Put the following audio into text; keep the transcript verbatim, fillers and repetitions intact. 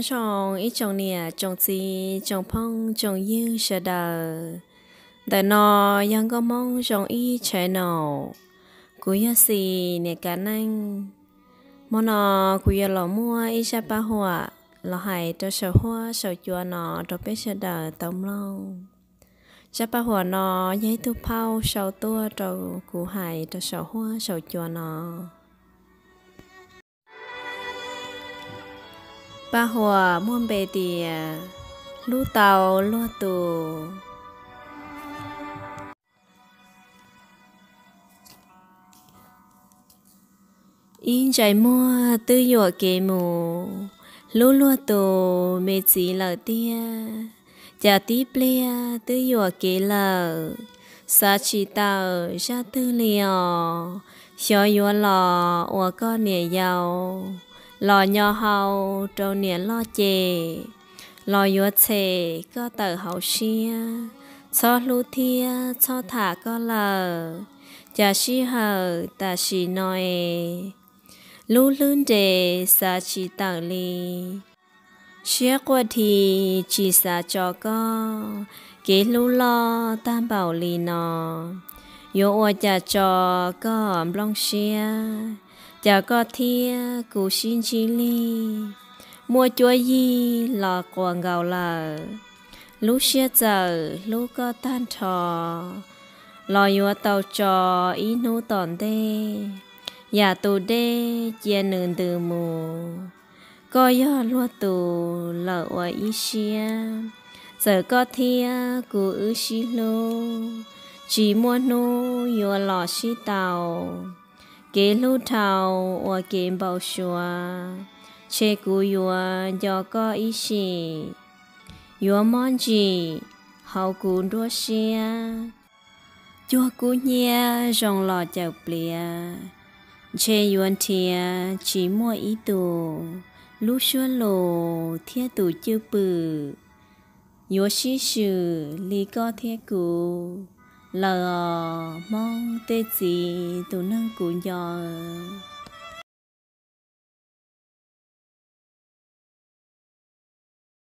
trồng ít trồng nè trồng gì trồng phong trồng yêu sợ đời đời nọยังcó mong trồng ít trái nọ cú ya xì nè cả năng món nọ cú ya lò mua ít trái ba hoa lò hải cho sầu hoa sầu chua nọ cho biết sợ đời tông long trái ba hoa nọ giấy thu phao sầu tua cho cú hải cho sầu hoa sầu chua nọ ba hoa muôn bề tìa lú tàu lúa tù in trái mua tư dọa kề mù lú lúa tù mê chỉ lờ tia chả tí plia tư dọa kề lờ sa chỉ tàu ra tư liò xóa dọa lò ua có nè giàu lò nhỏ hậu trâu nè lo chè lò dọa chè có tờ hậu xia cho lú thia cho thả có lờ chả xí hờ ta xí nói lú lươn đề sa chỉ tặng li xía qua thì chỉ sa cho có kế lú lo tam bảo li nọ yo ua chả cho có blong xía chả có thia cú xin chi li mua chúa gì lò quàng gạo là lú xía giờ lú có tan trò lò yo tàu trò ý nô tòn đê nhà tù đê chia nương từ mù có gió lúa tù lợ ở ý xia giờ có thia cú ư xí lô chỉ mua nô yo lò xí tàu kế lú thầu ở kế bao xua chế cú yo do có ý xì yo món gì hậu cú đua xia chua cú nhia rong lò chào plia chế yuan thia chỉ mua ý tù lú xua lồ thia tù chưa bự yo xí sử li có thia cú lờ mong tê gì tù nâng cú nhỏ